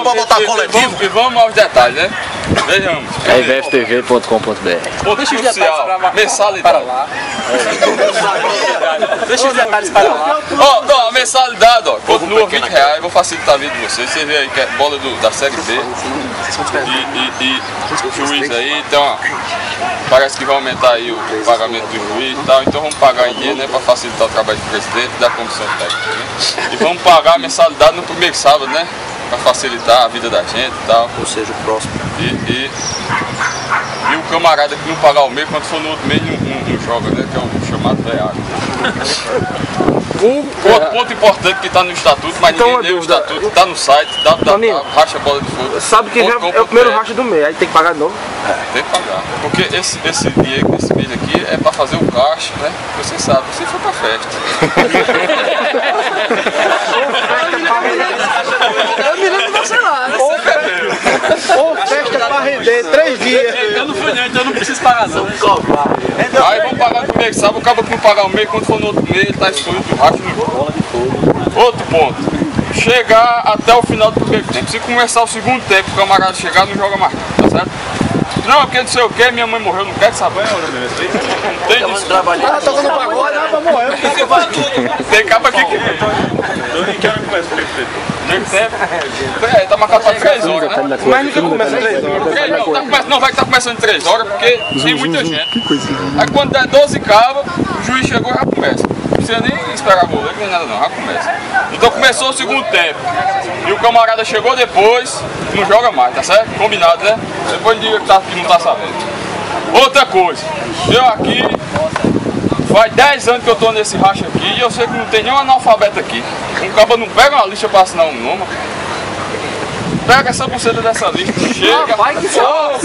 pra botar coletivo. E vamos aos detalhes, né? Vejamos. RBFTV.com.br. Deixa os detalhes para mensalidade. Deixa os detalhes para lá. Ó, a mensalidade, ó, continua R$20, vou facilitar a vida de vocês. Você vê aí que é bola da Série B. E o juiz aí, então, parece que vai aumentar aí o pagamento do juiz e tal. Então vamos pagar em dia, né, para facilitar o trabalho do presidente e da comissão técnica, né? E vamos pagar a mensalidade no primeiro sábado, né? Para facilitar a vida da gente e tal. Ou seja, o próximo. E o camarada que não pagar o mês, quando for no outro mês, não joga, né? Que é o chamado veiaco. Outro ponto importante que está no estatuto, mas então, ninguém lê o estatuto, está no site, racha bola de fogo. Sabe que é o primeiro racha do mês, aí tem que pagar de novo? Tem que pagar. Porque esse mês aqui é para fazer o caixa, né? Você sabe, você foi pra festa. Eu me lembro de você lá. Ou festa pra render 3 dias. Eu não fui não, então eu não preciso pagar não. Aí vamos pagar no primeiro sábado, acaba que não pagar o mês, quando for no outro mês, ele está excluído do racha no jogo. Outro ponto. Chegar até o final do primeiro tempo. Se começar o segundo tempo, o camarada chegar, não joga mais, tá certo? Não, porque não sei o que, minha mãe morreu, não quero saber. Não tem isso. Ela tocando pagode, ela morreu. Tem capa aqui que... Que hora começa o primeiro tempo? Tá marcado para 3 horas, né? Mas nunca começa 3 horas. Não vai estar começando 3 horas, porque tem muita gente. Aí quando der 12 cabas, o juiz chegou e já começa. Não precisa nem esperar goleiro, nem nada não, já começa. Então começou o segundo tempo. E o camarada chegou depois, não joga mais, tá certo? Combinado, né? Depois diga que não tá sabendo. Outra coisa, eu aqui, faz 10 anos que eu tô nesse racha aqui e eu sei que não tem nenhum analfabeto aqui. Um cabo não pega uma lista pra assinar um nome. Pega essa buceta dessa lista, chega. Vai que opa!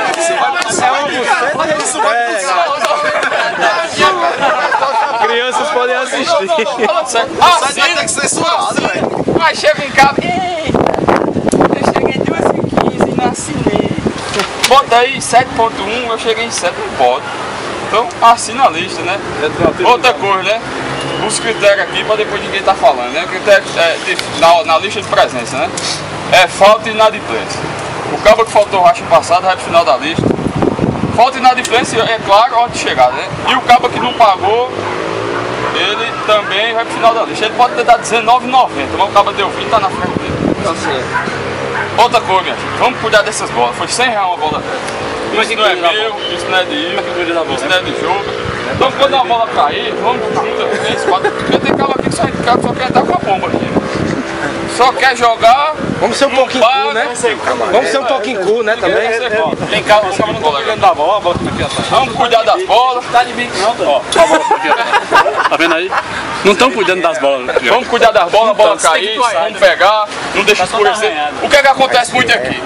Crianças podem assistir. Vai ter que censurado, velho. Aí chega um cabo. Eu cheguei 2h15 e não assinei. Bota aí 7.1, eu cheguei em 7, não pode. Então assina a lista, né? Outra coisa, né? Os critérios aqui para depois ninguém tá falando, né? O critério na lista de presença, né? É falta e inadimplência. O cabo que faltou o racha passado vai pro final da lista. Falta e inadimplência, é claro, onde chegar, né? E o cabo que não pagou, ele também vai pro final da lista. Ele pode ter dado R$19,90, mas o cabo deu 20 e tá na frente dele. Tá certo. Outra coisa, minha filha, vamos cuidar dessas bolas. Foi R$100 uma bola dessa. Isso não é meu, isso não é de Ilha, isso não é de jogo. Então quando a bola cair, vamos junto. Porque tem cabo aqui que só quer dar com a bomba aqui. Só quer jogar. Vamos ser um pouquinho cool, né? Vamos ser um pouquinho cool, né? Também. Tem cabo que não tá cuidando da bola, bota aqui atrás. Vamos cuidar das bolas. Tá de bico não, ó. Tá vendo aí? Não estão cuidando das bolas. Vamos cuidar das bolas, a bola cair, vamos pegar, não deixa escurecer. O que é que acontece muito aqui?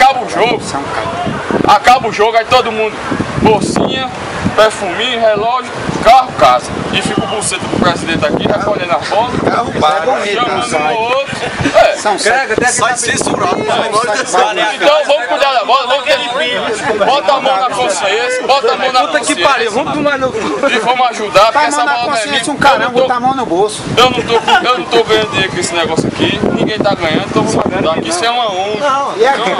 Acaba o jogo, aí todo mundo, bolsinha, perfuminho, relógio, carro, casa. E fica o buceta do presidente aqui, recolhendo as bolas, chamando o outro. Sai censurado. Então vamos cuidar da bola, vamos ter bota a mão na consciência, bota a mão na Puta que pariu, vamos tomar no cu. e vamos ajudar, porque essa bola não é minha. Botar a mão no bolso. Eu não tô ganhando dinheiro com esse negócio aqui, ninguém tá ganhando, então vamos ajudar aqui. Isso é uma honra. E aqui?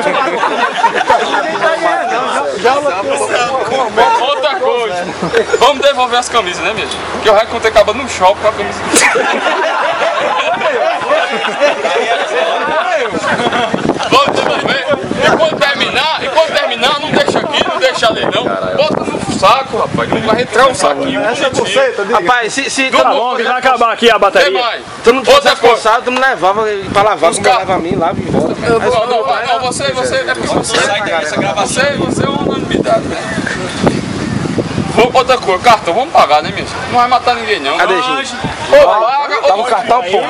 Outra coisa, vamos devolver as camisas, né, mesmo? Porque eu já encontrei acaba no shopping com a camisa. Vamos devolver. E quando terminar, não deixa aqui, não deixa ali não. Bota no saco, rapaz. Não vai entrar um saquinho. Rapaz, se Tá bom, Vai acabar aqui a Tem bateria. mais. tu não fosse Outra coisa. responsável, tu me levava pra lavar, como leva a mim, lava e volta. Não, você é porque você é uma unanimidade, né? Outra coisa, cartão, vamos pagar, né, mesmo? Não vai matar ninguém, não. Cadê, gente? Paga, Tá no cartão, pô.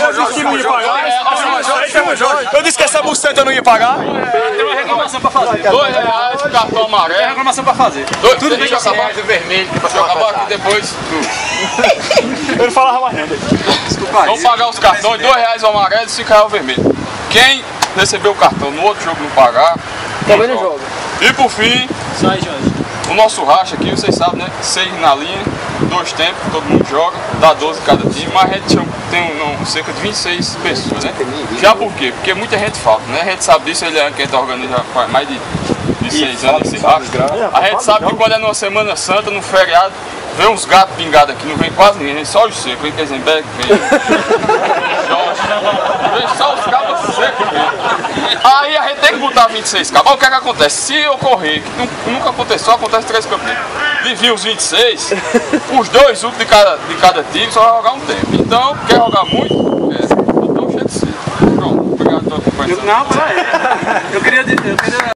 Eu disse que essa buceta eu não ia pagar. Tem uma reclamação pra fazer. R$2, cartão Tem amarelo. reclamação pra fazer. Tudo bem que acabar do vermelho, deixa eu acabar aqui depois. Eu não falava mais nada. Vamos pagar os cartões, R$2 o amarelo e R$5 o vermelho. Quem receber o cartão no outro jogo não pagar, Também não joga. E por fim, Sai, Jorge. o nosso racha aqui, vocês sabem, né? 6 na linha, 2 tempos, todo mundo joga, dá 12 cada time, mas a gente tem cerca de 26 pessoas, né? Já por quê? Porque muita gente falta, né? A gente sabe disso, ele é quem tá organizando faz mais de 6 anos esse rato. A gente sabe que quando é numa Semana Santa, no feriado, vem uns gatos pingados aqui, não vem quase ninguém, vem só os secos, vem Keisenberg, vem só os cabos secos. Aí a gente tem que botar 26 cabos. O que é que acontece? Se ocorrer, que nunca aconteceu, acontece 3 campeões. De vir os 26, os 2 últimos de cada time só vai jogar um tempo. Então, quer jogar muito? Então chega de cedo. Pronto, obrigado pela acompanhação. Não, peraí. Eu queria